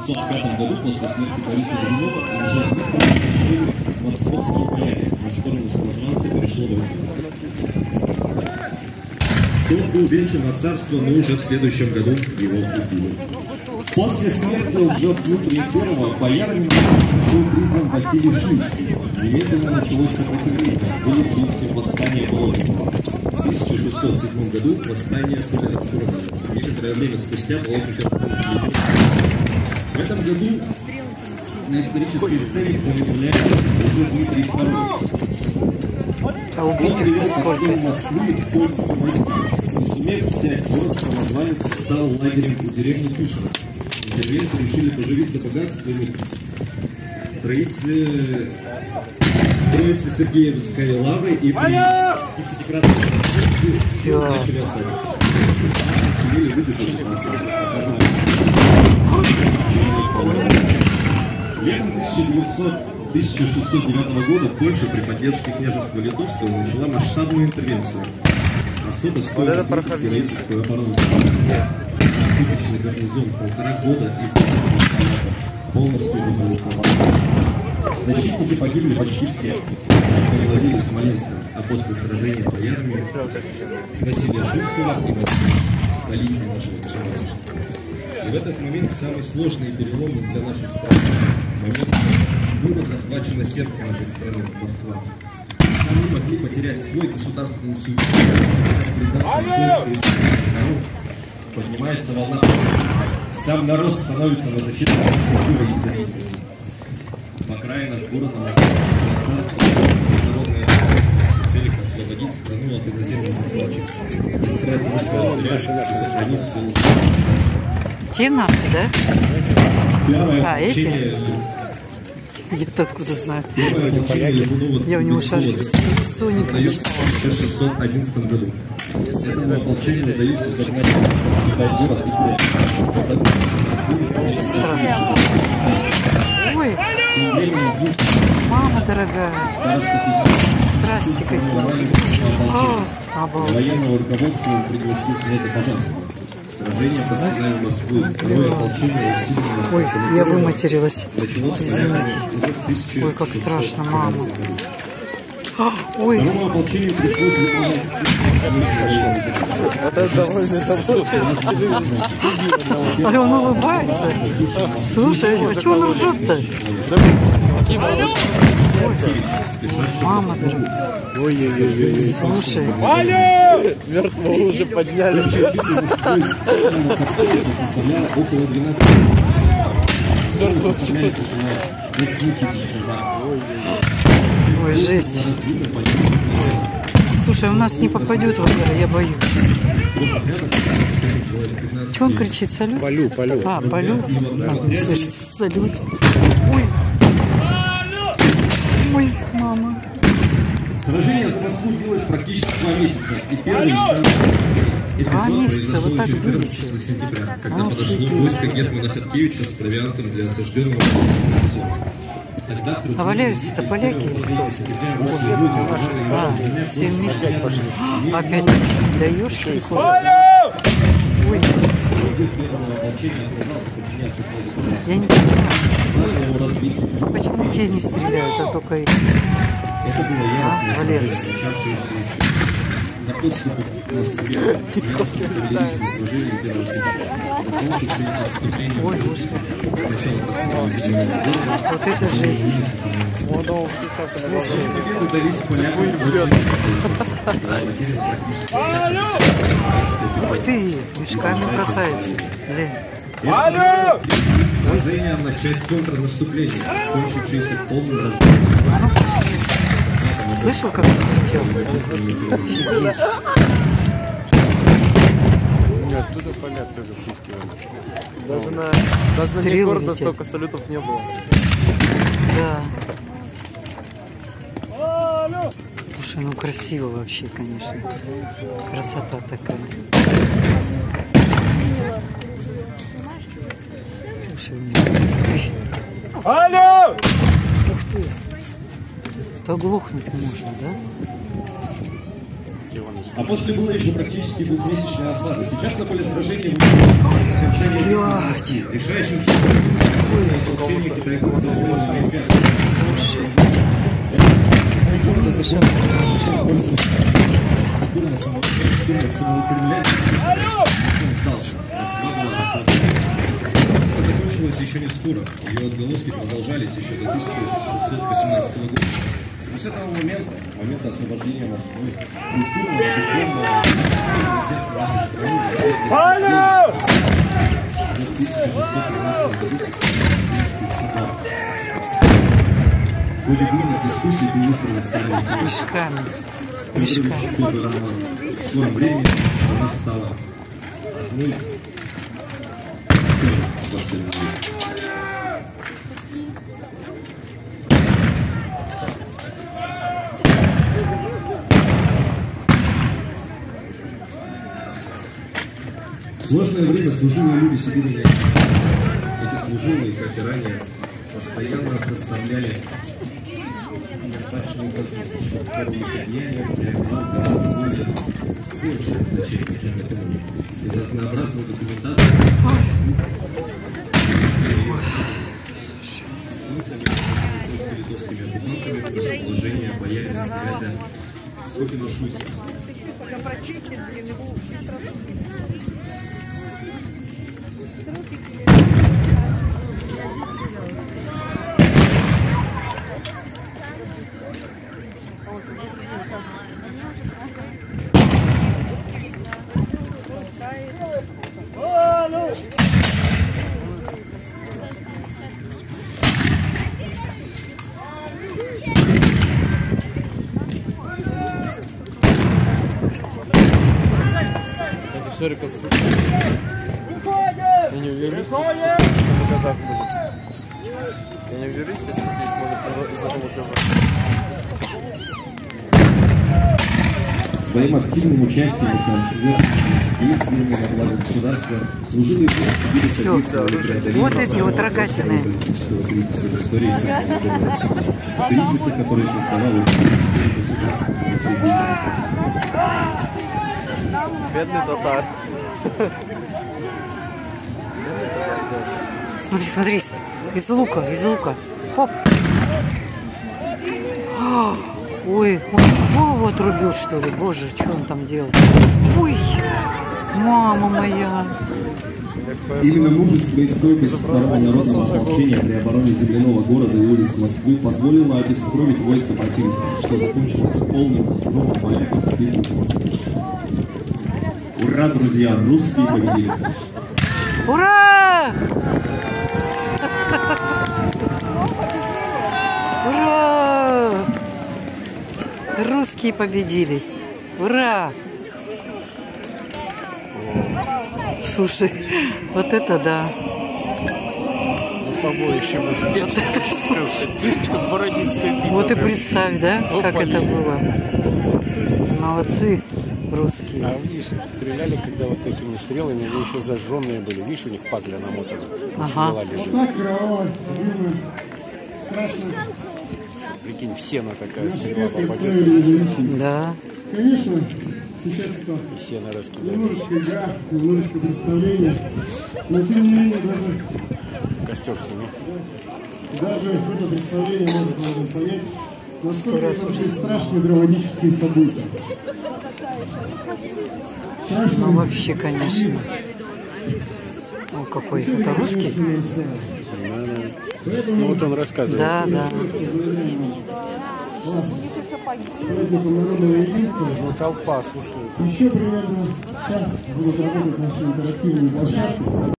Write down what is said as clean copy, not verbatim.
1905 году после смерти Бориса Годунова московский поляк, на сторону самозванца перешел войска. Тот был венчан на царство, но уже в следующем году его убили. После смерти Лжедмитрия I боярином был призван Василий Шуйский. Немедленно началось сопротивление, вылившееся в восстание Болотникова. В 1607 году восстание были разорваны. Некоторое время спустя Болотников был. В этом году на исторической сцене появляется уже Дмитрий II. А убитых сколько? В Москву в польские войска. Не сумев взять город, самозванец стал лагерем у деревни Тушино. Интервенты решили поживиться богатствами Троицы Сергеевской лавы и при 10-кратной начали осаду. Сумели выбежать от осады. Летом 1609 года Польша при поддержке княжества Литовского начала масштабную интервенцию. Особо стоит героическую оборону тысячный гарнизон, 1,5 года и полностью выбрал. Защитники погибли почти все, переловили Смоленском, а после сражения боярами Василия Шуйского и столицы нашего государства. И в этот момент самый сложный и переломный для нашей страны момент было захвачено сердце нашей страны, Москва. Там не могли потерять свой государственный суверенитет. Поднимается волна. Сам народ становится на защиту культуры и независимости. В окраинах города Москва царство международные цели освободить страну от иноземных захватчиков, избрать русского царя и сохранить силу. Те наши, да? Первое эти? Я-то откуда знаю. Я у него шарик с Соней прочитала. В 1611 году. Этому ополчению удается загнать город и ой, мама дорогая. Здрасте, какие. Военного руководства он пригласил князя Пожарского. Сражение под стенами Москвы. Второе ополчение усилилось. Ой, я выматерилась. Извините. Ой, как страшно, мама. Ой. Второму ополчению пришлось выполнять. Это довольно а он улыбается. Слушай, а чего он ржет-то? Мама дорогая. Ой-ой-ой. Слушай. Мертвого уже подняли. Около 12 ой, жесть. Слушай, у нас не попадет в это, я боюсь. Чего он кричит? Салют? Полю, полю. А, полю? Слышите, салют. Ой. Ой, мама. Сражение за Москву длилось практически 2 месяца. И первый Два месяца вот так вывесили. Сентября, когда подошло войско гетмана Хаткевича с провиантом для осажденного. А валяются-то поляки? А, 7 месяцев пошли. Опять даешь? Ой. Я не понимаю. Почему те не стреляют, а только эти? Это было яростное Валерий. На подступах к Москве яростно повелись на сражение имперских. Закончившееся отступление ой, господи. сначала под стенами города. Вот это жесть. Слушай, победы дались полякам. Ух ты, мешками бросается. Блин. Сражение начать контрнаступление, кончившееся полным разбором. А ну, пошли. Слышал, как он кричал? Оттуда поляк тоже пушки. Даже на не города столько салютов не было. Да. Слушай, ну красиво вообще, конечно. Красота такая. Слушай, алло! Ух ты! То глохнуть можно, да? А после было еще практически двухмесячная осада. Сейчас на поле сражения окончание решающим шагом Ополчение Китайского Хотите зашел? Штурм самого Кремля он сдался. Москва была осаждена. Это закончилось еще не скоро. Ее отголоски продолжались еще до 1618 года. Но с этого момента освобождения Москвы, культурного, духовного, сердца нашей страны, в 1613 году состоялся Советский собор. В ходе бурных дискуссий министр национальной Мешками. в скором времени страна стала одной во всем мире. В сложное время служилые люди Сибири, эти служилые, как и ранее, постоянно проставляли достаточно возможность, что форма деяния приобрела гораздо большее значение, чем экономика. Из разнообразной документации литовскими оккупантами расположение боярина князя Скопина-Шуйского. Это все реконструкция. Я не уверен, что казах будет. Я не уверен, что здесь могут из этого казаха. Своим активным участием и самоотверженностью действиями на благо государства служилые Сибири содействовали преодолению Вот эти вот рогатины. политического кризиса в истории современной России. Кризиса, который создавал государство в населении. Бедный татар. Смотри, смотри, из лука. Хоп. Ой, голову отрубил, что ли? Боже, что он там делал? Ой, мама моя. Именно мужество и стойкость второго народного ополчения при обороне земляного города и улиц Москвы позволило обескровить войско противника, что закончилось полным разгромом поляков в битве в Москве. Ура, друзья, русские победили! Ура! Ура! Русские победили! Ура! Слушай, вот это да! Побоище можно сказать. Бородинская битва. Вот и представь, да, как это было. Молодцы русские. А видишь, стреляли, когда вот такими стрелами, они еще зажженные были. Видишь, у них пагля намотана. Стрела лежит. Прикинь, в сено такая стрела попадет. Да. Конечно, сейчас это И сено раскидали. немножечко игра, немножечко представление, но тем не менее Костер сними. даже это представление можно понять, насколько это были страшные драматические события. Ну вообще, конечно. О, какой. Это русский? Ну вот он рассказывает. Да, да. Праздником народного единства. Ну толпа, слушай. Еще примерно час будут работать наши интерактивные площадки.